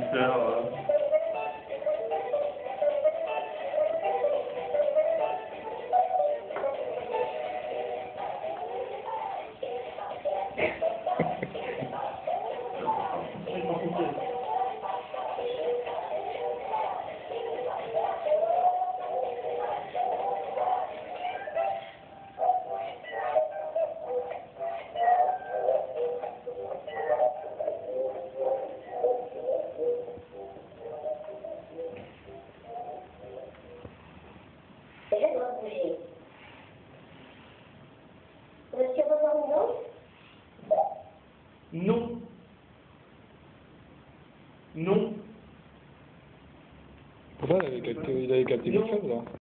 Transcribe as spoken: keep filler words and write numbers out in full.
auditeurs. euh. Je dois bouger. Monsieur Bourdon? Non. Non. Pourquoi il avait capté, il avait capté quelque chose là?